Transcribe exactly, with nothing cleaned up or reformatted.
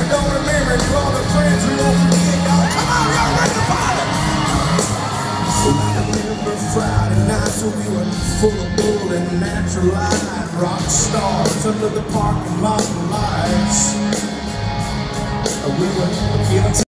don't remember, to all the friends we won't forget, y'all. Come on, y'all ready to party? Well, I remember Friday nights when we were full of bull and natural light, rock stars under the parking lot lights. We were feeling